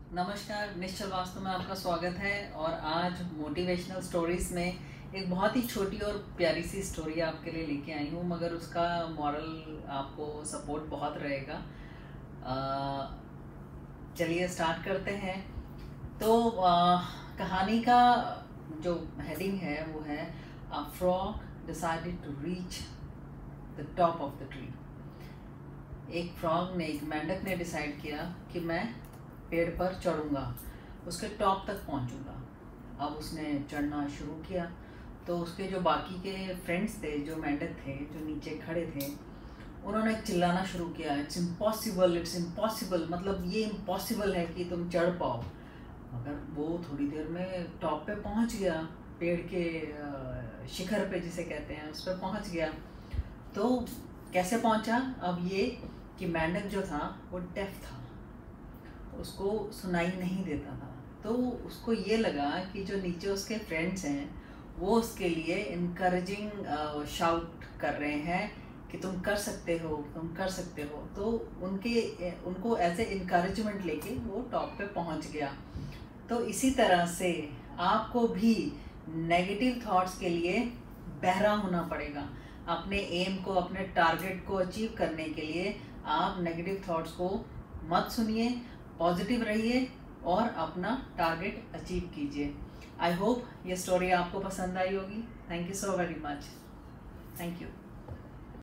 नमस्कार, निश्चल वास्तव में आपका स्वागत है। और आज मोटिवेशनल स्टोरीज में एक बहुत ही छोटी और प्यारी सी स्टोरी आपके लिए लेके आई हूँ, मगर उसका मॉरल आपको सपोर्ट बहुत रहेगा। चलिए स्टार्ट करते हैं। तो कहानी का जो हेडिंग है वो है a frog decided to reach the top of the tree. एक फ्रॉग ने, एक मेंढक ने डिसाइड किया कि मैं पेड़ पर चढ़ूंगा, उसके टॉप तक पहुंचूंगा। अब उसने चढ़ना शुरू किया तो उसके जो बाकी के फ्रेंड्स थे, जो मेंढक थे, जो नीचे खड़े थे, उन्होंने चिल्लाना शुरू किया, इट्स इम्पॉसिबल, इट्स इम्पॉसिबल, मतलब ये इम्पॉसिबल है कि तुम चढ़ पाओ। मगर वो थोड़ी देर में टॉप पे पहुंच गया, पेड़ के शिखर पे जिसे कहते हैं उस पर पहुंच गया। तो कैसे पहुंचा? अब ये कि मेंढक जो था वो डेफ था, उसको सुनाई नहीं देता था। तो उसको ये लगा कि जो नीचे उसके फ्रेंड्स हैं वो उसके लिए इनकरेजिंग शाउट कर रहे हैं कि तुम कर सकते हो, तुम कर सकते हो। तो उनको एज ए इनकरेजमेंट लेके वो टॉप पे पहुंच गया। तो इसी तरह से आपको भी नेगेटिव थॉट्स के लिए बहरा होना पड़ेगा। अपने एम को, अपने टारगेट को अचीव करने के लिए आप नेगेटिव थॉट्स को मत सुनिए, पॉजिटिव रहिए और अपना टारगेट अचीव कीजिए। आई होप ये स्टोरी आपको पसंद आई होगी। Thank you so very much. Thank you.